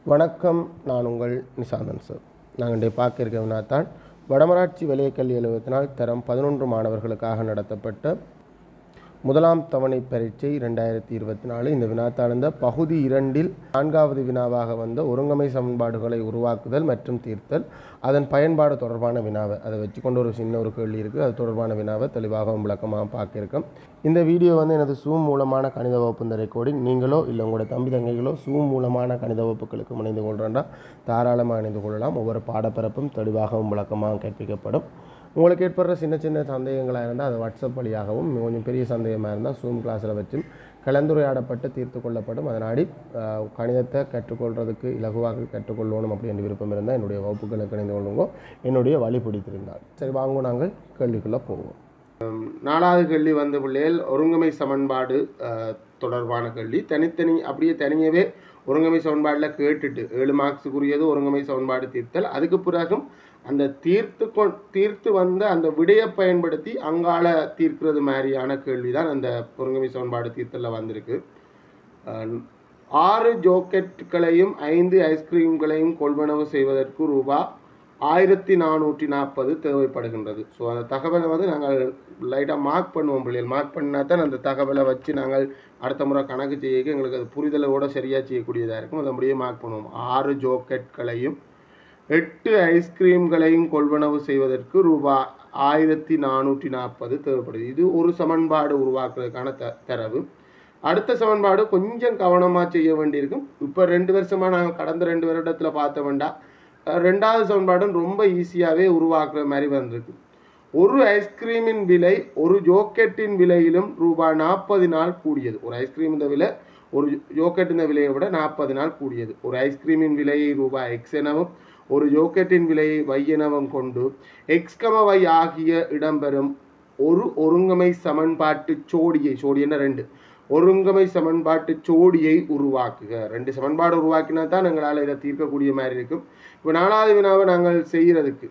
வணக்கம், நான் உங்கள் நிசாந்தன் சார். நாங்கள் இன்றைய பார்க்க இருக்க வினாத்தான் வடமராட்சி வலயக்கல்வி அலுவலகத்தினால் தரம் 11 மாணவர்களுக்காக நடத்தப்பட்ட முதலாம் தவணை பரீட்சை 2024. இந்த வினாத்தாழ்ந்த பகுதி 2இல் 4வது வினாவாக வந்த ஒருங்கமை சமன்பாடுகளை உருவாக்குதல் மற்றும் தீர்த்தல், அதன் பயன்பாடு தொடர்பான வினாவை அதை வச்சுக்கொண்டு ஒரு சின்ன ஒரு கேள்வி இருக்குது. அது தொடர்பான வினாவை தெளிவாகவும் விளக்கமாக பார்க்க இருக்கோம். இந்த வீடியோ எனது சூம் மூலமான கணித வகுப்பு இந்த ரெக்கார்டிங் நீங்களோ இல்லை உங்களோட தம்பி தங்கைகளோ சூம் மூலமான கணித வகுப்புகளுக்கு இணைந்து கொள்கிறா தாராளமாக இணைந்து கொள்ளலாம். ஒவ்வொரு பாடப்பரப்பும் தெளிவாகவும் விளக்கமாக கற்பிக்கப்படும். உங்களுக்கு ஏற்படுற சின்ன சின்ன சந்தேகங்களாக இருந்தால் அது வாட்ஸ்அப் வழியாகவும், கொஞ்சம் பெரிய சந்தேகமாக இருந்தால் சூம் கிளாஸில் வச்சு கலந்துரையாடப்பட்டு தீர்த்து கொள்ளப்படும். அதனாடி கணிதத்தை கற்றுக்கொள்கிறதுக்கு இலகுவாக கற்றுக்கொள்ளணும் அப்படின்ற விருப்பம் இருந்தால் என்னுடைய வகுப்புகளுக்கு இணைந்து கொள்ளுங்க. என்னுடைய வழி பிடித்திருந்தால் சரி, வாங்க நாங்கள் கேள்விக்குள்ளே போவோம். 4வது கேள்வி வந்து பிள்ளைகள் ஒருங்கமை சமன்பாடு தொடர்பான கேள்வி. அப்படியே தனியவே ஒருங்கமை சமன்பாடில் கேட்டுட்டு 7 மார்க்ஸுக்குரியது ஒருங்கமை சமன்பாடு தீர்த்தல். அதுக்கு பிறகும் அந்த தீர்த்து வந்த அந்த விடையை பயன்படுத்தி அங்கால தீர்க்கிறது மாதிரியான கேள்வி தான் அந்த ஒருங்கமை சமன்பாடு தீர்த்தலில் வந்திருக்கு. 6 ஜோக்கெட்டுகளையும் 5 ஐஸ்கிரீம்களையும் கொள்வனவு செய்வதற்கு ரூபாய் 1440 தேவைப்படுகின்றது. ஸோ அந்த தகவலை வந்து நாங்கள் லைட்டாக மார்க் பண்ணுவோம் பிள்ளைகள். மார்க் பண்ணால் தான் அந்த தகவலை வச்சு நாங்கள் அடுத்த முறை கணக்கு செய்ய எங்களுக்கு அது புரிதலோடு சரியாக செய்யக்கூடியதாக இருக்கும். அதை அப்படியே மார்க் பண்ணுவோம். 6 ஜோக்கெட்களையும் 8 ஐஸ்கிரீம்களையும் கொள்வனவு செய்வதற்கு ரூபாய் 1440 தேவைப்படுது. இது ஒரு சமன்பாடு உருவாக்குறதுக்கான தரவு. அடுத்த சமன்பாடு கொஞ்சம் கவனமாக செய்ய வேண்டியிருக்கும். இப்போ 2 வருஷமாக நாங்கள் கடந்த 2 வருடத்தில் பார்த்த வேண்டாம். 2வது சமன்பாடும் ரொம்ப ஈஸியாகவே உருவாக்குற மாதிரி வந்திருக்கு. ஒரு ஐஸ்கிரீமின் விலை ஒரு ஜோக்கெட்டின் விலையிலும் ரூபாய் 40 கூடியது. ஒரு ஐஸ்கிரீம் இந்த விலை ஒரு ஜோக்கெட்டின் விலையை விட 40 கூடியது. ஒரு ஐஸ்கிரீமின் விலையை ரூபாய் எக்ஸ் எனவும் ஒரு ஜோக்கெட்டின் விலையை y எனவும் கொண்டு எக்ஸ் y ஆகிய இடம்பெறும் ஒரு ஒருங்கமை சமன்பாட்டு சோடியை என்ன 2 ஒருங்கமை சமன்பாட்டு சோடியை உருவாக்குக. 2 சமன்பாடு உருவாக்கினா தான் எங்களால் இதை தீர்க்கக்கூடிய மாதிரி இருக்கும். இப்போ 4வது வினாவை நாங்கள் செய்கிறதுக்கு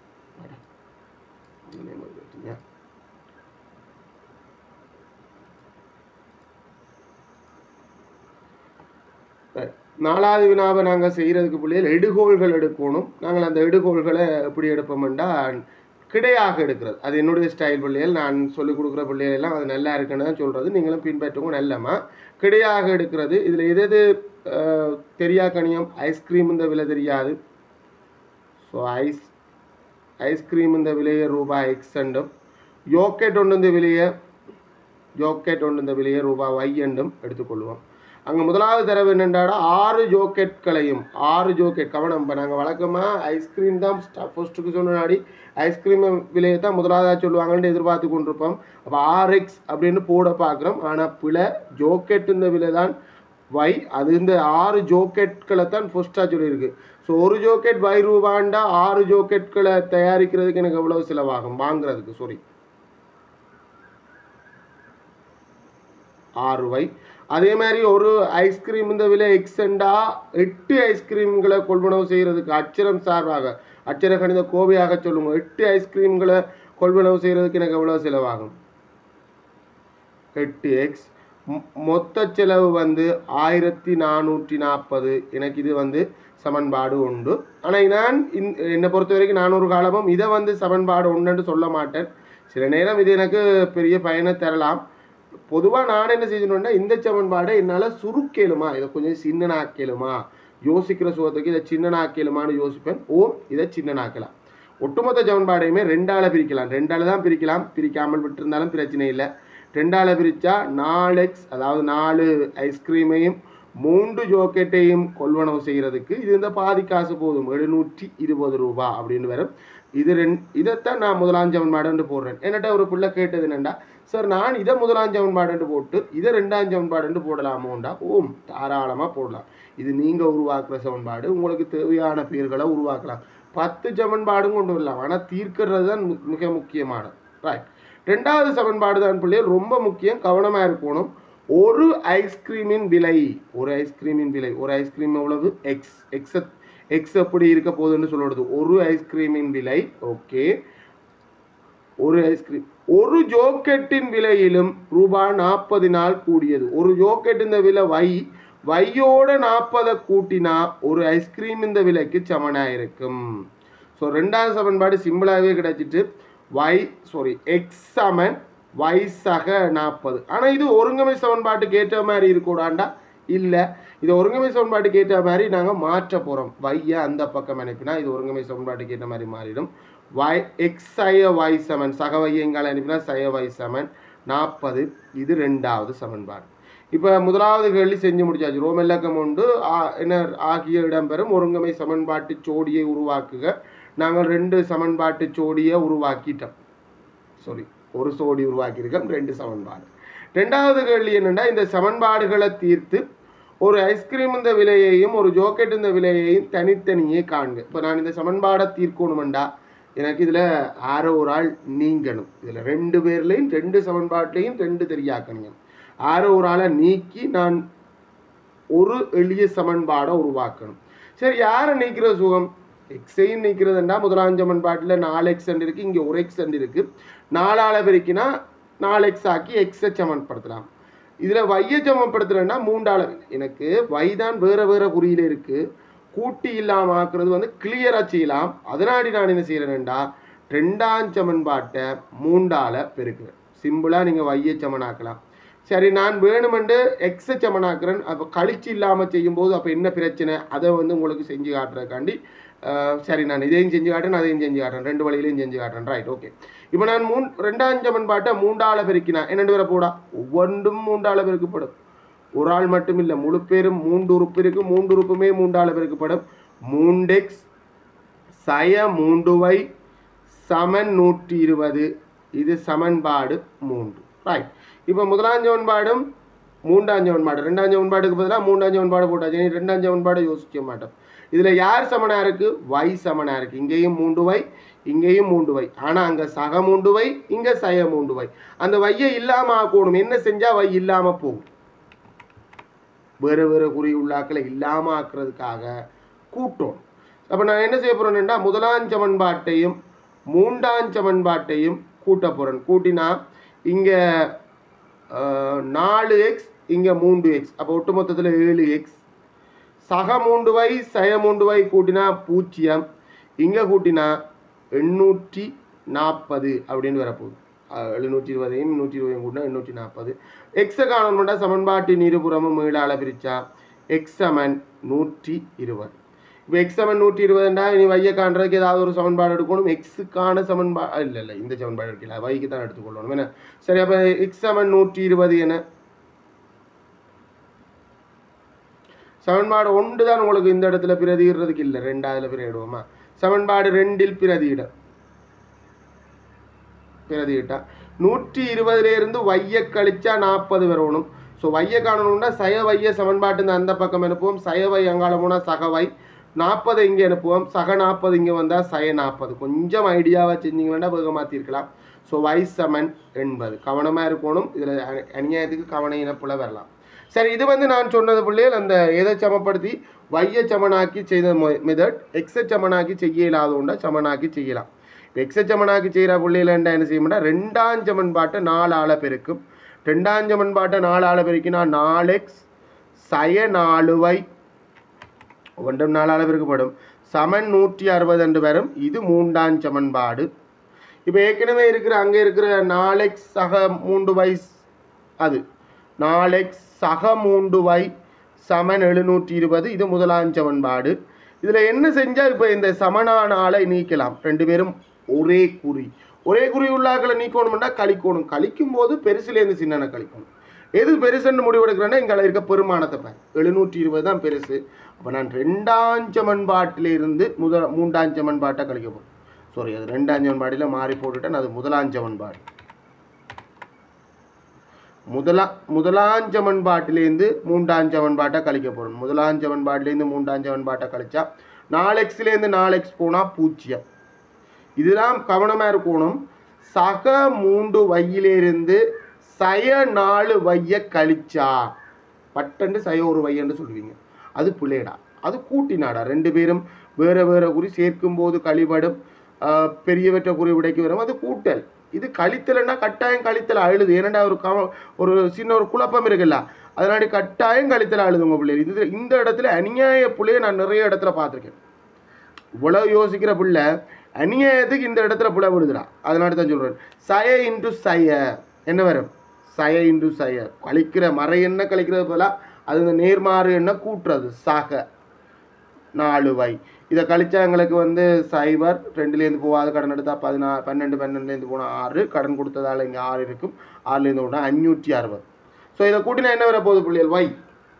4வது வினாவை நாங்கள் செய்கிறதுக்கு பிள்ளைகள் எடுகோள்கள் எடுக்கணும். நாங்கள் அந்த எடுகோள்களை எப்படி எடுப்போம்னா கிடையாக எடுக்கிறது. அது என்னுடைய ஸ்டைல் பிள்ளைகள். நான் சொல்லிக் கொடுக்குற பிள்ளைகள் எல்லாம் அது நல்லா இருக்குன்னு தான் சொல்கிறது. நீங்களும் பின்பற்றுங்க. நல்லமா கிடையாக எடுக்கிறது. இதில் எது தெரியா கணியம்? ஐஸ்கிரீம் இந்த விலை தெரியாது. ஸோ ஐஸ்கிரீம் இந்த விலையை ரூபாய் எக்ஸ் என்றும் ஜோக்கெட் ஒன்று இந்த விலையை ரூபாய் y என்றும் எடுத்துக்கொள்வோம். அங்கே முதலாவது தரவு என்னென்றாடா 6 ஜோக்கெட்களையும் 6 ஜோக்கெட் கவனம். இப்போ நாங்கள் வழக்கமாக ஐஸ்கிரீம் தான் ஃபர்ஸ்ட்டுக்கு சொன்னாடி ஐஸ்கிரீம் விலையை தான் முதலாவதாக சொல்லுவாங்கன்னு எதிர்பார்த்து கொண்டிருப்போம். அப்போ 6x அப்படின்னு போட பார்க்குறோம். ஆனால் பிழை. ஜோக்கெட் இந்த விலை தான் y. அது இந்த 6 ஜோக்கெட்களை தான் ஃபர்ஸ்ட்டாக சொல்லியிருக்கு. ஸோ ஒரு ஜோக்கெட் y ரூபாண்டா 6 ஜோக்கெட்களை தயாரிக்கிறதுக்கு எனக்கு எவ்வளோ செலவாகும் வாங்குறதுக்கு? 6y. அதே மாதிரி ஒரு ஐஸ்கிரீம் இந்த விலை எக்ஸ்ண்டா 8 ஐஸ்கிரீம்களை கொள்வனவு செய்கிறதுக்கு அச்சரம் சார்பாக அச்சர கணித கோவையாக சொல்லுங்க. 8 ஐஸ்கிரீம்களை கொள்வனவு செய்கிறதுக்கு எனக்கு எவ்வளோ செலவாகும்? 8x. மொத்த செலவு வந்து 1440. எனக்கு இது வந்து சமன்பாடு உண்டு. ஆனால் நான் என்னை பொறுத்த வரைக்கும் நான் ஒரு காலமும் இதை வந்து சமன்பாடு உண்டுன்னு சொல்ல மாட்டேன். சில நேரம் இது எனக்கு பெரிய பயனை தரலாம். பொதுவாக நான் என்ன செய்யணும்னா இந்த சமன்பாடை என்னால் சுருக்கேலுமா, இதை கொஞ்சம் சின்னனாக்கலுமா, யோசிக்கிற சுகத்துக்கு இதை சின்னனாக்கலுமான்னு யோசிப்பேன். இதை சின்னனாக்கலாம். ஒட்டுமொத்த சமன்பாடையுமே 2ஆல் பிரிக்கலாம். 2ஆல் தான் பிரிக்கலாம். பிரிக்காமல் விட்டுருந்தாலும் பிரச்சனை இல்லை. 2ஆல் பிரித்தா 4x, அதாவது 4 ஐஸ்கிரீமையும் 3 ஜோக்கெட்டையும் கொள்வனவு செய்கிறதுக்கு இது இந்த பாதி காசு போதும், 720 ரூபா அப்படின்னு வரும். இதைத்தான் நான் முதலாம் சமன்பாடு போடுறேன். என்னட்ட ஒரு பிள்ளை கேட்டது என்னென்னா, சார் நான் இதை முதலாம் சமன்பாடு போட்டு இதை 2ஆம் சமன்பாடு போடலாமோண்டா? தாராளமாக போடலாம். இது நீங்கள் உருவாக்குற சமன்பாடு. உங்களுக்கு தேவையான பேர்களை உருவாக்கலாம். 10 சமன்பாடும் கொண்டு வரலாம். ஆனால் தீர்க்கிறது தான் மிக முக்கியமானது. ரைட். 2வது சமன்பாடு தான் பிள்ளைகள் ரொம்ப முக்கியம். கவனமாக இருக்கணும். ஒரு ஐஸ்கிரீமின் விலை ஒரு ஐஸ்கிரீம் எவ்வளவு? எக்ஸ் எப்படி இருக்க போகுதுன்னு சொல்லுறது. ஒரு ஐஸ்கிரீமின் விலை ஓகே. ஒரு ஐஸ்கிரீம் ஒரு ஜோக்கெட்டின் விலையிலும் ரூபாய் 40 கூடியது. ஒரு ஜோக்கெட் இந்த விலை y, வையோட 40 கூட்டினா ஒரு ஐஸ்கிரீம் இந்த விலைக்கு சமனாக இருக்கும். ஸோ ரெண்டாவது சமன்பாடு சிம்பிளாகவே கிடைச்சிட்டு எக்ஸ் சமன் y சக 40. ஆனால் இது ஒருங்கமை சமன்பாட்டுக்கு ஏற்ற மாதிரி இருக்கக்கூடாண்டா இல்லை, இது ஒருங்கமை சமன்பாட்டுக்கு ஏற்ற மாதிரி நாங்கள் மாற்ற போகிறோம். வையை அந்த பக்கம் அனுப்பினா இது ஒருங்கமை சமன்பாட்டுக்கு ஏற்ற மாதிரி மாறிடும். எக்ஸ் சய y சமன் சக வையை எங்கால அனுப்பினா சய y சமன் 40. இது ரெண்டாவது சமன்பாடு. இப்போ முதலாவது கேள்வி செஞ்சு முடிச்சாச்சு. ரோமெல்லக்கம் உண்டு என்ன ஆகிய இடம்பெறும் ஒருங்கமை சமன்பாட்டு ஜோடியை உருவாக்குக. நாங்கள் 2 சமன்பாட்டு ஜோடியை உருவாக்கிட்டோம். ஒரு ஜோடி உருவாக்கியிருக்கோம், 2 சமன்பாடு. ரெண்டாவது கேள்வி என்னென்னா, இந்த சமன்பாடுகளை தீர்த்து ஒரு ஐஸ்கிரீம் இந்த விலையையும் ஒரு ஜோக்கெட் இந்த விலையையும் தனித்தனியே காண்க. இப்போ நான் இந்த சமன்பாடை தீர்க்கணுமெண்டா எனக்கு இதில் ஆரோ ஒரு ஆள் நீங்கணும். இதில் 2 பேர்லையும் 2 சமன்பாட்லையும் 2 தெரியாக்கணும். ஆரோ ஒரு ஆளை நீக்கி நான் ஒரு எளிய சமன்பாடை உருவாக்கணும். சரி, யாரை நீக்கிற சுகம்? எக்ஸையும் நீக்கிறதுண்டா முதலாம் சமன்பாட்டில் 4x இருக்குது, இங்கே ஒரு x இருக்குது. 4ஆல் பெருக்கினா 4x ஆக்கி எக்ஸை சமன்படுத்தலாம். இதில் வையை சமன்படுத்துகிறேன்னா 3ஆல் எனக்கு y தான் வேறு வேறு குறியில் இருக்குது. கூட்டி இல்லாமல் ஆக்குறது வந்து கிளியராக செய்யலாம். அதனாடி நான் என்ன செய்கிறேன்டா 2ஆம் சமன்பாட்டை 3ஆல் பெருக்குறேன். சிம்பிளாக நீங்கள் வையை சமனாக்கலாம். சரி, நான் வேணுமென்று எக்ஸை சமனாக்குறேன். அப்போ கழிச்சு இல்லாமல் செய்யும்போது அப்போ என்ன பிரச்சனை, அதை வந்து உங்களுக்கு செஞ்சு காட்டுறதுக்காண்டி சரி நான் இதையும் செஞ்சு காட்டுறேன், அதையும் செஞ்சு காட்டுறேன், 2 வழியிலையும் செஞ்சு காட்டுறேன். Right, okay. இப்போ நான் 2ஆம் சமன்பாட்டை 3ஆல் பெருக்கினா என்னென்று வர போடா, ஒவ்வொன்றும் 3ஆல் பெருக்கப்படும். ஒரு ஆள் மட்டும் இல்லை, முழு பேரும் 3 உறுப்பு இருக்குது, 3 உறுப்புமே 3ஆல் பெருக்கப்படும். 3x சய 3y சமன் 120. இது சமன்பாடு 3. ரைட். இப்போ முதலாம் சமன்பாடும் 3ஆம் சமன்பாடு, 2ஆம் சமன்பாடுக்கு பதிலாக 3ஆம் சமன்பாடு போட்டாச்சு. 2ஆம் சமன்பாடை யோசிக்க மாட்டோம். இதில் யார் சமனாக இருக்குது? y சமனாக இருக்குது. இங்கேயும் 3y, இங்கேயும் 3y. ஆனால் அங்கே சக 3y, இங்கே சய 3y. அந்த வையை இல்லாமல் ஆக்கணும். என்ன செஞ்சால் y இல்லாமல் போகும்? வேறு வேறு குறி உள்ளாக்களை இல்லாமல் ஆக்குறதுக்காக கூட்டணும். அப்போ நான் என்ன செய்ய போகிறேன்னா முதலாம் சமன்பாட்டையும் 3ஆம் சமன்பாட்டையும் கூட்ட போகிறேன். கூட்டினா இங்கே 4x, இங்கே 3x, அப்போ ஒட்டு மொத்தத்தில் 7x. சக 3y சய 3y கூட்டினா 0, இங்கே கூட்டினா 840 அப்படின்னு வரப்போகுது. 720ஐயும் 120ஐயும் கூட்டினா 840. எக்ஸை காணணும்னா சமன்பாட்டின் இருபுறமும் 7ஆல் பிரித்தா எக்ஸ் சமன் 120. இப்போ எக்ஸ் சமன் 120ண்டா இனி வையை காண்றதுக்கு ஏதாவது ஒரு சமன்பாடு எடுக்கணும். எக்ஸுக்கான சமன்பாடு இல்லை, இந்த சமன்பாடு எடுக்கல, வைக்கு தான் எடுத்துக்கொள்ளணும். என்ன சரி, அப்போ எக்ஸ் சமன் 120 என சமன்பாடு 1 தான் உங்களுக்கு இந்த இடத்துல பிரதியிடுறதுக்கு இல்லை, 2ஆவதுல பிரதிடுவோமா? சமன்பாடு 2இல் பிரதியிட்டா 120லேருந்து வையை கழிச்சா 40 வரணும். ஸோ வையை காணணும்னா சய வைய சமன்பாட்டு அந்த பக்கம் அனுப்புவோம். சய வை அங்கால போனால் சகவை 40 இங்கே அனுப்புவோம். சக 40 இங்கே வந்தால் சய 40. கொஞ்சம் ஐடியாவாக செஞ்சிங்கன்னா வேக மாற்றிருக்கலாம். ஸோ y சமன் 80. கவனமாக இருக்கணும். இதில் அநியாயத்துக்கு கவன இனப்புல வரலாம். சரி, இது வந்து நான் சொன்னது பிள்ளைகள் அந்த எதை சமப்படுத்தி வையை சமனாக்கி செய்த மெத்தட். எக்ஸை சமனாக்கி செய்ய இல்லாதோண்டா சமனாக்கி செய்யலாம். இப்போ எக்ஸை சமனாக்கி செய்கிற பிள்ளைகள் என்ன செய்யணும்னா 2ஆம் சமன்பாட்டை 4ஆல் பெருக்கும். 2ஆம் சமன்பாட்டை 4ஆல் பெருக்கினா 4x சய 4y ஒன்றும் 4ஆல் பெருக்கப்படும் சமன் 160 என்று வரும். இது 3ஆம் சமன்பாடு. இப்போ ஏற்கனவே இருக்கிற அங்கே இருக்கிற 4x சக 3y, அது 4x சக 3y சமன் 720. இது முதலாம் சமன்பாடு. இதில் என்ன செஞ்சால் இப்போ இந்த சமனான ஆளை நீக்கலாம். 2 பேரும் ஒரே குறி உள்ளாக்களை நீக்கணும்னா கழிக்கணும். கழிக்கும் போது பெருசுலேருந்து சின்னனை கழிக்கணும். எது பெருசுன்னு முடிவெடுக்கிறேன்னா இங்கே இருக்க பெருமானத்தை பாரு, 720 தான் பெருசு. அப்போ நான் 2ஆம் சமன்பாட்டிலிருந்து 3ஆம் சமன்பாட்டை கழிக்க போகிறேன். சாரி, அது 2ஆம் சமன்பாட்டில் மாறி போட்டுட்டேன். அது முதலாம் சமன்பாடு. முதலாம் சமன்பாட்டிலேருந்து 3ஆம் சமன்பாட்டை கழிக்க போகிறோம். முதலாம் சமன்பாட்டிலேருந்து 3ஆம் சமன்பாட்டை கழிச்சா 4xலேருந்து 4x போனால் 0. இதெல்லாம் கவனமாக இருக்கணும். சக 3 வையிலிருந்து சய 4 வையை கழிச்சா பட்டண்டு சய 1 வையன்னு சொல்லுவீங்க. அது பிள்ளைடா, அது கூட்டினாடா. 2 பேரும் வேறு வேறு குறி சேர்க்கும் போது கழிபடும். பெரியவற்ற குறி விடைக்கு வரும், அது கூட்டல். இது கழித்தல்னா கட்டாயம் கழித்தல் அழுது. ஏன்னா ஒரு சின்ன ஒரு குழப்பம் இருக்குல்ல, அதனாடி கட்டாயம் கழித்தல் அழுது உங்கள் பிள்ளைகள். இது இந்த இடத்துல அநியாய பிள்ளையை நான் நிறைய இடத்துல பார்த்துருக்கேன். இவ்வளவு யோசிக்கிற பிள்ளை அநியாயத்துக்கு இந்த இடத்துல புல விடுதுடா. அதனால தான் சொல்கிறேன், சய இன்டு சய என்ன வரும்? சய இன்டு சய கழிக்கிற மறை என்ன கழிக்கிறது போல அது இந்த நேர்மாறு என்ன கூட்டுறது சக 4y. இதை கழிச்சா எங்களுக்கு வந்து சைபர் 2லேருந்து போகாது. கடன் எடுத்தா 16 12 12லேருந்து போனால் 6, கடன் கொடுத்ததால் இங்கே 6 இருக்கும். 6லேருந்து போனால் 560. ஸோ இதை கூட்டினா என்ன வர போகுது பிள்ளைகள்? y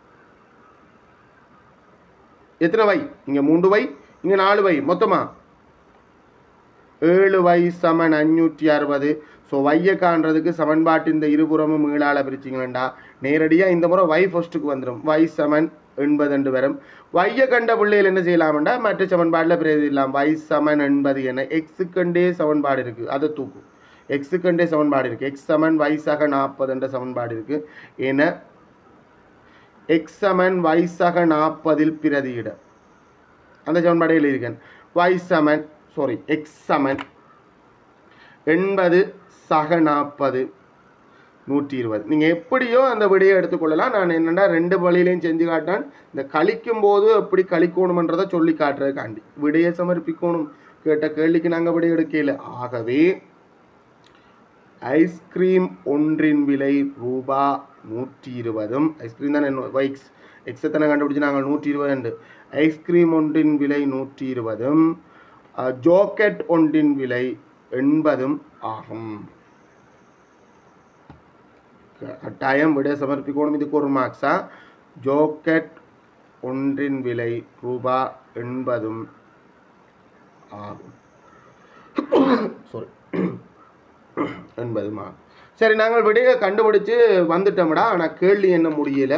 எத்தனை y? இங்கே 3y, இங்கே 4y, மொத்தமாக 7y சமன் 560. ஸோ வையை காண்றதுக்கு சமன்பாட்டு இந்த இருபுறமும் மீளால் பிரிச்சிங்களா நேரடியாக இந்த முறை y ஃபர்ஸ்ட்டுக்கு வந்துடும். y சமன் 80 வரும். வையை கண்ட பிள்ளைகள் என்ன செய்யலாம்டா மற்ற சமன்பாட்டில் பிரதிடலாம். y சமன் 80 என எக்ஸுக்கண்டே சமன்பாடு இருக்குது, அதை தூக்கும். எக்ஸுக்கண்டே சமன்பாடு இருக்குது. x சமன் y சக 40 என்ற சமன்பாடு இருக்குது. என x சமன் y சக 40 பிரதியிட அந்த சமன்பாடு எழுதியிருக்கேன். y சமன் x சமன் 80 சக 40 120. நீங்கள் எப்படியோ அந்த விடையை எடுத்துக்கொள்ளலாம். நான் என்னென்னா 2 வழியிலையும் செஞ்சு காட்டான். இந்த கழிக்கும் போது எப்படி கழிக்கணுமன்றதை சொல்லி காட்டுறதுக்காண்டி விடையை சமர்ப்பிக்கணும். கேட்ட கேள்விக்கு நாங்கள் விடை எடுக்கல. ஆகவே ஐஸ்கிரீம் ஒன்றின் விலை ரூபா 120. ஐஸ்கிரீம் தான் வைக்ஸ் எக்ஸத்தனை கண்டுபிடிச்சி நாங்கள் 120. ஐஸ்கிரீம் ஒன்றின் விலை 120. ஜோக்கெட் ஒன்றின் விலை 80 ஆகும். கட்டாயம் விட சமர்ப்பிக்கணும். இதுக்கு ஒரு மார்க்ஸா. ஜோக்கெட் ஒன்றின் விலை ரூபா 80 ஆகும். சாரி 80 ஆகும். சரி, நாங்கள் விடையை கண்டுபிடிச்சு வந்துட்டோம்டா. ஆனால் கேள்வி என்ன முடியல.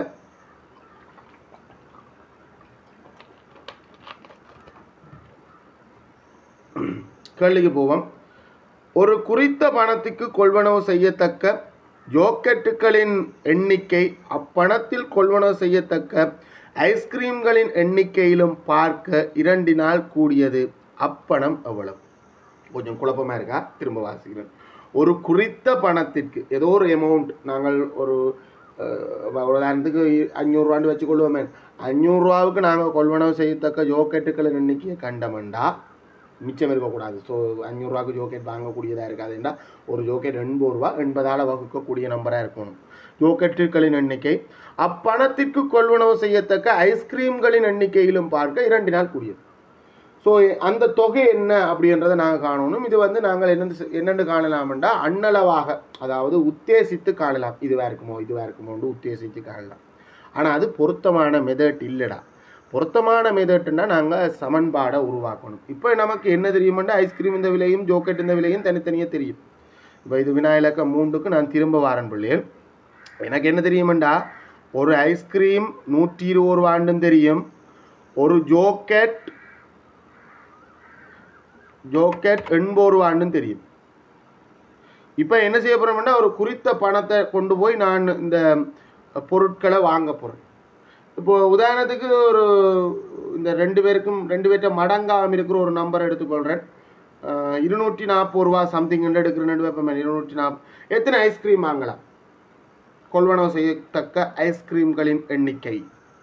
கேள்விக்கு போவோம். ஒரு குறித்த பணத்துக்கு கொள்வனவு செய்யத்தக்க ஜோக்கெட்டுகளின் எண்ணிக்கை அப்பணத்தில் கொள்வனவு செய்யத்தக்க ஐஸ்கிரீம்களின் எண்ணிக்கையிலும் பார்க்க 2 கூடியது. அப்பணம் எவ்வளவு? கொஞ்சம் குழப்பமாக இருக்கா? திரும்ப வாசிக்கிறேன். ஒரு குறித்த பணத்திற்கு ஏதோ ஒரு அமௌண்ட், நாங்கள் ஒரு உதாரணத்துக்கு 500 ரூபான்னு வச்சுக்கொள்வோமே, 500 ரூபாவுக்கு நாங்கள் கொள்வனவு செய்யத்தக்க ஜோக்கெட்டுகளின் எண்ணிக்கையை கண்டமெண்டா மிச்சம் இருக்கக்கூடாது. ஸோ 500 ரூபாய்க்கு ஜோக்கெட் வாங்கக்கூடியதாக இருக்காதுண்டா ஒரு ஜோக்கெட் 80 ரூபா 80ஆல் வகுக்கக்கூடிய நம்பராக இருக்கணும். ஜோக்கெட்டுகளின் எண்ணிக்கை அப்பணத்திற்கு கொள்வனவு செய்யத்தக்க ஐஸ்கிரீம்களின் எண்ணிக்கையிலும் பார்க்க 2 கூடியது. ஸோ அந்த தொகை என்ன அப்படின்றத நாங்கள் காணணும். இது வந்து நாங்கள் என்னென்னு காணலாம்டா அன்னளவாக, அதாவது உத்தேசித்து காணலாம். இதுவாக இருக்குமோன்னு உத்தேசித்து காணலாம். ஆனால் அது பொருத்தமான மெத்தட் இல்லைடா. பொருத்தமான மெத்தட்னா நாங்கள் சமன்பாடை உருவாக்கணும். இப்போ நமக்கு என்ன தெரியுமெண்டா ஐஸ்கிரீம் இந்த விலையும் ஜோக்கெட் இந்த விலையும் தனித்தனியாக தெரியும். இப்போ இது வினா இலக்கம் 3க்கு நான் திரும்ப வாரன் பிள்ளைகள். எனக்கு என்ன தெரியுமெண்டா ஒரு ஐஸ்கிரீம் 120 ரூபான்னு தெரியும். ஒரு ஜோக்கெட் 80 ரூபான்னு தெரியும். இப்போ என்ன செய்ய போகிறோம்னா ஒரு குறித்த பணத்தை கொண்டு போய் நான் இந்த பொருட்களை வாங்க போகிறேன். இப்போது உதாரணத்துக்கு ஒரு இந்த 2 பேர்கிட்ட மடங்காமல் இருக்கிற ஒரு நம்பர் எடுத்துக்கொள்கிறேன். 240 ரூபா சம்திங் எடுக்கிறேன். வைப்பேன் 240. எத்தனை ஐஸ்கிரீம் வாங்கலாம்? கொள்வனவு செய்யத்தக்க ஐஸ்கிரீம்களின் எண்ணிக்கை.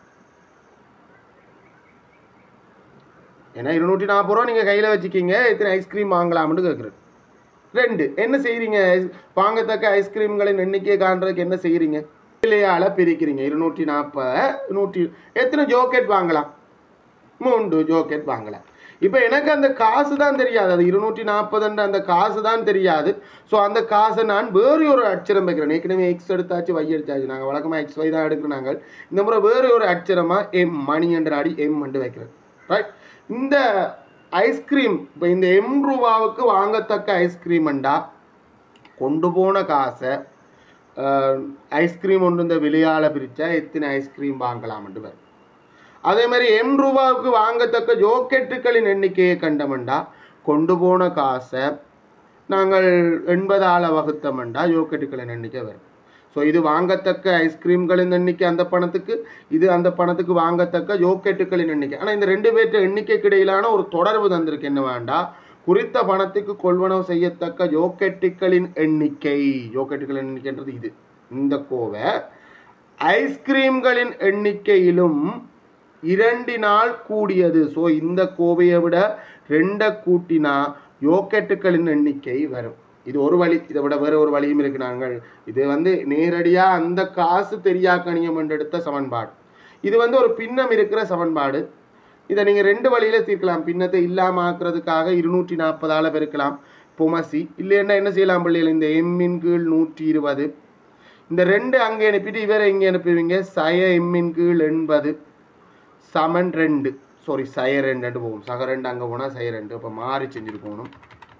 ஏன்னா 240 ரூபா நீங்கள் கையில் வச்சுக்கிங்க. எத்தனை ஐஸ்கிரீம் வாங்கலாம்னு கேட்குறேன். 2 என்ன செய்கிறீங்க? வாங்கத்தக்க ஐஸ்கிரீம்களின் எண்ணிக்கையை காண்றதுக்கு என்ன செய்கிறீங்க? விலையால் பிரிக்கிறீங்க. 240 எத்தனை ஜோக்கெட் வாங்கலாம்? 3 ஜோக்கெட் வாங்கலாம். இப்போ எனக்கு அந்த காசு தான் தெரியாது. அது 240 அந்த காசு தான் தெரியாது. ஸோ அந்த காசை நான் வேறு ஒரு அச்சரம் வைக்கிறேன். ஏற்கனவே எக்ஸ் எடுத்தாச்சு, y எடுத்தாச்சு. நாங்கள் வழக்கமாக XY தான் எடுக்கிறோம். நாங்கள் இந்த முறை வேறு ஒரு அச்சரமாக எம் மணி என்ற அடி எம் என்று வைக்கிறேன். ரைட். இந்த ஐஸ்கிரீம் இப்போ இந்த 80 ரூபாவுக்கு வாங்கத்தக்க ஐஸ்கிரீம்ண்டா கொண்டு போன காசை ஐஸ்கிரீம் ஒன்று இந்த விலையால் பிரித்தா எத்தனை ஐஸ்கிரீம் வாங்கலாம்னு வரும். அதே மாதிரி 80 ரூபாவுக்கு வாங்கத்தக்க ஜோக்கெட்டுகளின் எண்ணிக்கையை கண்டமெண்டா கொண்டு போன காசை நாங்கள் 80ஆல் வகுத்தமெண்டா ஜோக்கெட்டுகளின் எண்ணிக்கை வரும். ஸோ இது வாங்கத்தக்க ஐஸ்கிரீம்களின் எண்ணிக்கை அந்த பணத்துக்கு, இது அந்த பணத்துக்கு வாங்கத்தக்க ஜோக்கெட்டுகளின் எண்ணிக்கை. ஆனால் இந்த 2 பேர்த்த எண்ணிக்கைக்கு இடையிலான ஒரு தொடர்பு தந்திருக்கு. என்ன வேண்டா குறித்த பணத்துக்கு கொள்வனவு செய்யத்தக்க ஜோக்கெட்டுகளின் எண்ணிக்கை எண்ணிக்கைன்றது இது. இந்த கோவை ஐஸ்கிரீம்களின் எண்ணிக்கையிலும் 2 கூடியது. ஸோ இந்த கோவையை விட 2 கூட்டினா யோக்கெட்டுகளின் எண்ணிக்கை வரும். இது ஒரு வழி. இதை விட வேறு ஒரு வழியும் இருக்கு. நாங்கள் இது நேரடியாக அந்த காசு தெரியாக்கணியம் என்று எடுத்த சமன்பாடு. இது ஒரு பின்னம் இருக்கிற சமன்பாடு. இதை நீங்கள் 2 வழியில் தீர்க்கலாம். பின்னத்தை இல்லாமல் ஆக்குறதுக்காக 240 பெருக்கலாம் பொமசி. இல்லைன்னா என்ன செய்யலாம் பிள்ளைகள், இந்த எம்மின் கீழ் 120 இந்த 2 அங்கே அனுப்பிட்டு இவரை இங்கே அனுப்புவீங்க. சய எம்மின் கீழ் 80 சமன் 2 சாரி சய 2 போகும். சக 2 அங்கே போனால் சய 2. இப்போ மாறி செஞ்சுட்டு போகணும்.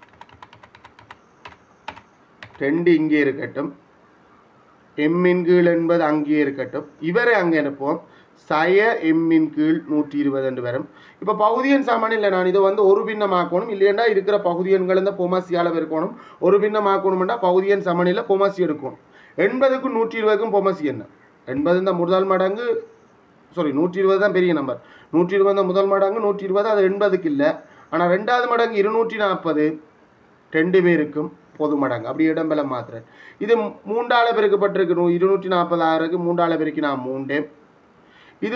2 இங்கே இருக்கட்டும். எம்மின் கீழ் 80 அங்கேயே இருக்கட்டும். இவரை அங்கே அனுப்புவோம். சய எம்மின் கீழ் 120 வரும். இப்போ பகுதியன் சமன் இல்லை. நான் இதை ஒரு பின்னமாக்கணும். இல்லையா இருக்கிற பகுதியன்கள் இந்த பொமசியால் இருக்கணும். ஒரு பின்னமாக்கணும்னா பகுதியன் சமனில் பொமசி எடுக்கணும். 80க்கும் 120க்கும் பொமசி என்ன? 80 இந்த முதல் மடங்கு சாரி 120 தான் பெரிய நம்பர். 120 தான் முதல் மடங்கு. 120 அது 80க்கு இல்லை. ஆனால் 2வது மடங்கு 240 2 பேருக்கும் பொது மடங்கு. அப்படி இடம்பெல மாத்திரை. இது 3ஆல் பெருக்கப்பட்டிருக்கு. 240 3ஆல் பெருக்கினா 3. இது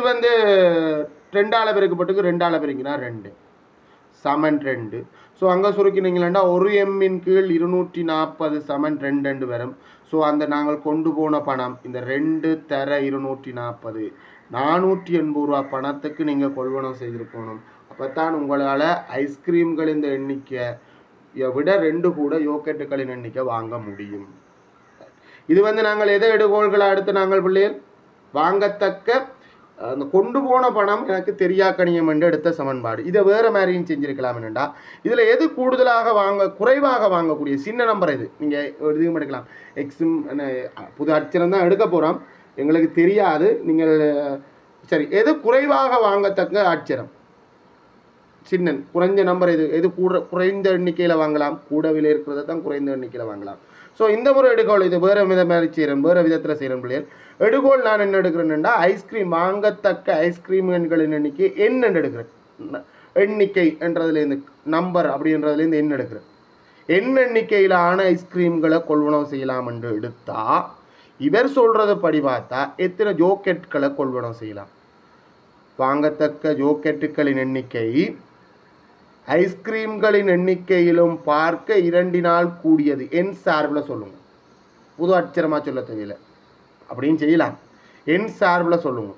2ஆல் பெருக்கப்பட்டிருக்கு. 2ஆல் பெருக்கினா 2 சமன் 2. ஸோ அங்கே சுருக்கினீங்களா ஒரு எம்மின் கீழ் 240 சமன் 2 வரும். ஸோ அந்த நாங்கள் கொண்டு போன பணம் இந்த 2 தர 240 480 ரூபா பணத்துக்கு நீங்கள் கொள்வனம் செய்திருக்கணும். அப்போ தான் உங்களால் ஐஸ்கிரீம்கள் இந்த எண்ணிக்கையை விட 2 கூட யோக்கெட்டுகளின் எண்ணிக்கை வாங்க முடியும். இது நாங்கள் எதை எடுகோள்களை அடுத்து நாங்கள் பிள்ளைகள் வாங்கத்தக்க அந்த கொண்டு போன பணம் எனக்கு தெரியாக்கணியம் என்று எடுத்த சமன்பாடு. இதை வேறு மாதிரியும் செஞ்சுருக்கலாம். என்னென்னா இதில் எது கூடுதலாக குறைவாக வாங்கக்கூடிய சின்ன நம்பர் இது. நீங்கள் எதுவும் எடுக்கலாம். எக்ஸும் புது அச்சரம் தான் எடுக்க போகிறோம். எங்களுக்கு தெரியாது. நீங்கள் சரி எது குறைவாக வாங்கத்தக்க அச்சரம் சின்ன குறைஞ்ச நம்பர் எது குறைந்த எண்ணிக்கையில் வாங்கலாம். கூட விலை இருக்கிறத தான் குறைந்த எண்ணிக்கையில் வாங்கலாம். ஸோ இந்த ஒரு எடுகோள் இது வேறு மாதிரி செய்கிறேன். வேறு விதத்தில் செய்கிறேன் பிள்ளைகள். எடுகோள் நான் என்ன எடுக்கிறேன்னா ஐஸ்கிரீம் வாங்கத்தக்க ஐஸ்கிரீம்களின் எண்ணிக்கை என்ன எடுக்கிறேன். எண்ணிக்கை என்றதுலேருந்து நம்பர் அப்படின்றதுலேருந்து என்ன எடுக்கிறேன். எண்ணிக்கையிலான ஐஸ்கிரீம்களை கொள்வனவு செய்யலாம் என்று எடுத்தால் இவர் சொல்கிறது படி பார்த்தா எத்தனை ஜோக்கெட்டுகளை கொள்வனவு செய்யலாம். வாங்கத்தக்க ஜோக்கெட்டுகளின் எண்ணிக்கை ஐஸ்கிரீம்களின் எண்ணிக்கையிலும் பார்க்க 2 கூடியது. என் சார்பில் சொல்லுங்க. புது அச்சரமாக சொல்ல தெரியல. அப்படின்னு செய்யலாம். என் சார்பில் சொல்லுங்க.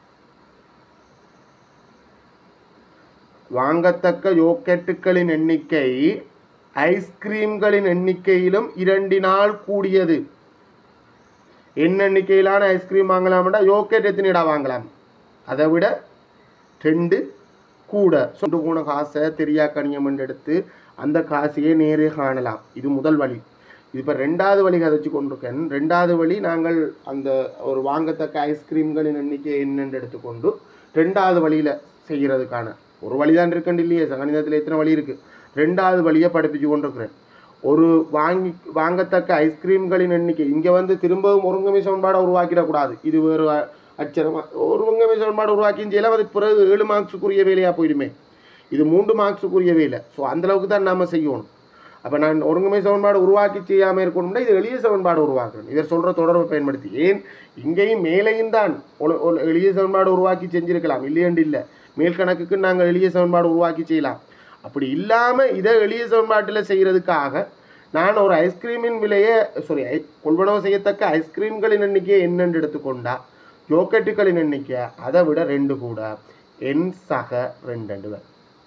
வாங்கத்தக்க ஜோக்கெட்டுகளின் எண்ணிக்கை ஐஸ்கிரீம்களின் எண்ணிக்கையிலும் 2 கூடியது. எண்ணிக்கையிலான ஐஸ்கிரீம் வாங்கலாம்டா யோக்கெட் எத்தனைடா வாங்கலாம். அதை விட 2 கூட. சொண்டு போன காசை தெரியாக்கணியம் எடுத்து அந்த காசையே நேரே காணலாம். இது முதல் வழி. இது இப்போ 2வது வழி கதைச்சு கொண்டிருக்கேன். 2வது வழி நாங்கள் அந்த ஒரு வாங்கத்தக்க ஐஸ்கிரீம்களின் எண்ணிக்கை என்னென்று எடுத்துக்கொண்டு 2வது வழியில் செய்கிறதுக்கான ஒரு வழி தான் இருக்கண்டு இல்லையே. கணிதத்தில் எத்தனை வழி இருக்குது. 2வது வழியை படிப்பிச்சு கொண்டிருக்கிறேன். ஒரு வாங்கத்தக்க ஐஸ்கிரீம்களின் எண்ணிக்கை இங்கே திரும்பவும் ஒருங்கமை சமன்பாடை உருவாக்கிடக்கூடாது. இது வேறு அச்சரமாக ஒருங்கமை சமன்பாடு உருவாக்கியும் செய்யலாம். அது பிறகு 7 மார்க்ஸுக்குரிய வேலையாக போயிடுமே. இது 3 மார்க்ஸுக்குரிய வேலை. ஸோ அந்தளவுக்கு தான் நாம் செய்யணும். அப்போ நான் ஒருங்கமை சமன்பாடு உருவாக்கி செய்யாமல் இருக்கணும்னா இது எளிய சமன்பாடு உருவாக்குறேன். இவர் சொல்கிற தொடர்பை பயன்படுத்தி ஏன் இங்கேயும் மேலையும் தான் எளிய சமன்பாடு உருவாக்கி செஞ்சுருக்கலாம். இல்லையண்டு இல்லை. மேல்கணக்குக்கு நாங்கள் எளிய சமன்பாடு உருவாக்கி செய்யலாம். அப்படி இல்லாமல் இதை எளிய சமன்பாட்டில் செய்கிறதுக்காக நான் ஒரு ஐஸ்கிரீமின் விலையை கொள்வனவு செய்யத்தக்க ஐஸ்கிரீம்களின் எண்ணிக்கையை என்னென்று எடுத்துக்கொண்டா ஜோக்கெட்டுகளின் எண்ணிக்கை அதை விட 2 கூட. என் சக 2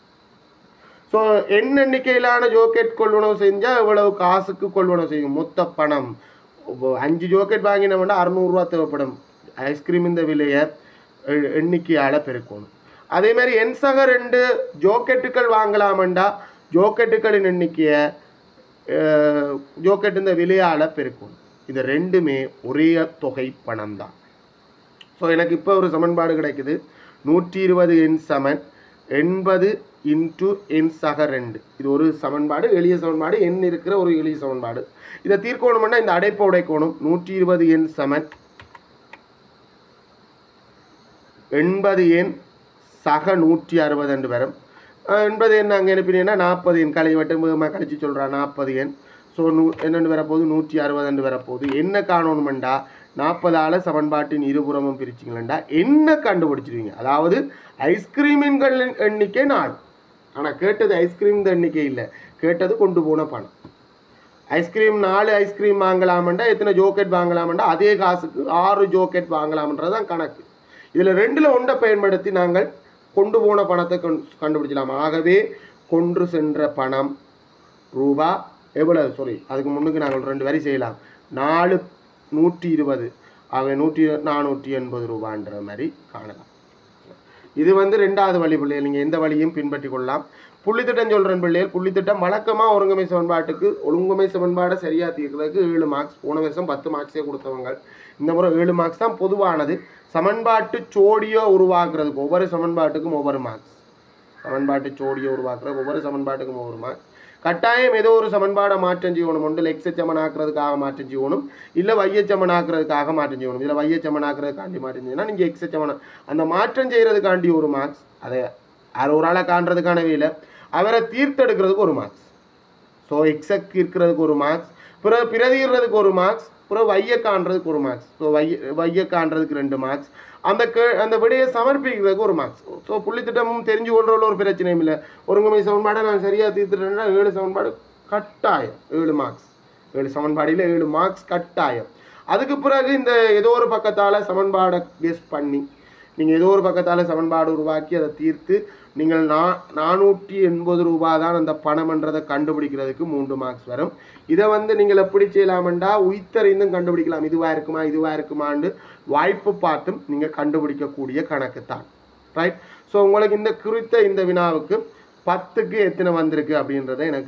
ஸோ எண்ணிக்கையிலான ஜோக்கெட் கொள்வனவு செஞ்சால் எவ்வளவு காசுக்கு கொள்வனவு செய்யும். மொத்த பணம் 5 ஜோக்கெட் வாங்கினோம்னா 600 ரூபா தேவைப்படும். ஐஸ்கிரீம் இந்த விலையை எண்ணிக்கையால் பெருக்கணும். அதே மாதிரி என் சக 2 ஜோக்கெட்டுகள் வாங்கலாமண்டா ஜோக்கெட்டுகளின் எண்ணிக்கையை ஜோக்கெட் இந்த விலையால் பெருக்கணும். இது 2மே ஒரே தொகை பணம் தான். ஸோ எனக்கு இப்போ ஒரு சமன்பாடு கிடைக்குது. 120 என் சமன் 80 இன்ட்டு என் சக 2. இது ஒரு சமன்பாடு, எளிய சமன்பாடு, எண் இருக்கிற ஒரு எளிய சமன்பாடு. இதை தீர்க்கணும்னா இந்த அடைப்பை உடைக்கணும். 120 என் சமன் 80 என் சக 160 வரும். என்பது என்ன அங்கே அனுப்பினீங்கன்னா 40 எண் கலை வட்டம் வேகமாக கழிச்சு சொல்கிறான் 40 எண். ஸோ என்னென்னு வரப்போகுது 160 வரப்போகுது. என்ன காணணுமெண்டா 40ஆல் சமன்பாட்டின் இருபுறமும் பிரிச்சிங்களா என்ன கண்டுபிடிச்சிருவீங்க. அதாவது ஐஸ்கிரீமின்களின் எண்ணிக்கை 4. ஆனால் கேட்டது ஐஸ்கிரீம் எண்ணிக்கை இல்லை, கேட்டது கொண்டு போன பணம். ஐஸ்கிரீம் 4 ஐஸ்கிரீம் வாங்கலாமெண்டா எத்தனை ஜோக்கெட் வாங்கலாமெண்டா அதே காசுக்கு 6 ஜோக்கெட் வாங்கலாம்ன்றது தான் கணக்கு. இதில் 2ல் 1 பயன்படுத்தி நாங்கள் கொண்டு போன பணத்தை கண்டுபிடிச்சலாம். ஆகவே கொன்று சென்ற பணம் ரூபா எவ்வளவு, சாரி அதுக்கு முன்னுக்கு நாங்கள் 2 வரி செய்யலாம். 4 120 ஆக 480 ரூபான்ற மாதிரி காணலாம். இது வந்து 2வது வழி பிள்ளைகள். நீங்கள் எந்த வழியும் பின்பற்றி கொள்ளலாம். புள்ளித்திட்டம் சொல்கிறேன் பிள்ளைகள். புள்ளித்திட்டம் வழக்கமாக ஒருங்கமை சமன்பாட்டுக்கு ஒழுங்குமை சமன்பாடை சரியாக தீர்க்கிறதுக்கு 7 மார்க்ஸ். போன வருஷம் 10 மார்க்ஸே கொடுத்தவங்க. இந்த முறை 7 மார்க்ஸ் தான் பொதுவானது. சமன்பாட்டு ஜோடியோ உருவாக்குறதுக்கு ஒவ்வொரு சமன்பாட்டுக்கும் ஒவ்வொரு மார்க்ஸ். சமன்பாட்டு ஜோடியோ உருவாக்குறது ஒவ்வொரு சமன்பாட்டுக்கும் ஒவ்வொரு மார்க்ஸ். கட்டாயம் ஏதோ ஒரு சமன்பாடை மாற்றம் செய்யணும். ஒன்றில் எக்ஸை சமனாக்குறதுக்காக மாற்றம் செய்யணும், இல்லை வையை சமனாக்குறதுக்காக மாற்றம் செய்யணும். இதில் வையை சமனாக்குறதுக்காண்டி மாற்றம் செய்யணும்னா நீங்கள் எக்ஸை அந்த மாற்றம் செய்கிறதுக்காண்டி ஒரு மார்க்ஸ். அதை ஒரு ஆளை காண்றதுக்கான வேலை, அவரை தீர்த்தெடுக்கிறதுக்கு ஒரு மார்க்ஸ். ஸோ எக்ஸை தீர்க்கிறதுக்கு ஒரு மார்க்ஸ், பிறகு பிரதீர்றதுக்கு ஒரு மார்க்ஸ், பிறகு வையை காண்றதுக்கு ஒரு மார்க்ஸ். ஸோ வையை காண்றதுக்கு 2 மார்க்ஸ், அந்த விடையை சமர்ப்பிக்கிறதுக்கு ஒரு மார்க்ஸ். ஸோ புள்ளித்திட்டமும் தெரிஞ்சு கொள்றதுல ஒரு பிரச்சனையும் இல்லை. ஒருங்கமை சமன்பாடை நான் சரியாக தீர்த்துட்டேன்னா 7 சமன்பாடு கட்டாயம் 7 மார்க்ஸ். 7 சமன்பாடியில் 7 மார்க்ஸ் கட்டாயம். அதுக்கு பிறகு இந்த ஏதோ ஒரு பக்கத்தால் சமன்பாடை கெஸ் பண்ணி நீங்கள் ஏதோ ஒரு பக்கத்தால் சமன்பாடு உருவாக்கி அதை தீர்த்து நீங்கள் 480 ரூபா தான் அந்த பணம்ன்றதை கண்டுபிடிக்கிறதுக்கு 3 மார்க்ஸ் வரும். இதை வந்து நீங்கள் எப்படி செய்யலாமெண்டா உயிர்த்தறிந்தும் கண்டுபிடிக்கலாம். இதுவாக இருக்குமான்னு வாய்ப்பு பார்த்தும் நீங்கள் கண்டுபிடிக்கக்கூடிய கணக்கு தான். ரைட். ஸோ உங்களுக்கு இந்த குறித்த இந்த வினாவுக்கு 10க்கு எத்தனை வந்திருக்கு அப்படின்றத எனக்கு